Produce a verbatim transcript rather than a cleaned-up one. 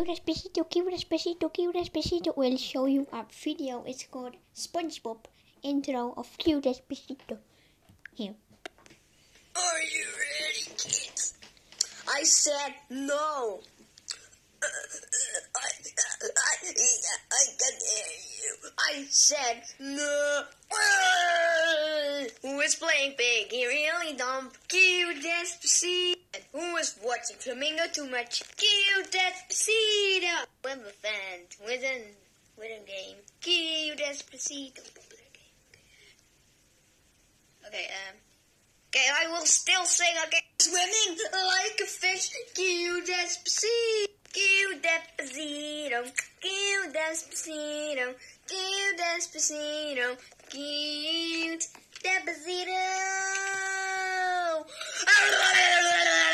Despacito, cute Despacito, cute Despacito. We'll show you a video. It's called SpongeBob intro of cute Despacito. Here. Are you ready, kids? I said no. Uh, I, I, I can hear you. I said no. Who is playing pig? He really dumb. Cute Despacito. Who is watching Flamingo too much? Cute Despacito. I'm a fan with a with a game. Cute Despacito. Okay, um. Okay, I will still sing again. Swimming like a fish. Cute Despacito. Cute Despacito. Cute Despacito. Cute Despacito. Cute Despacito.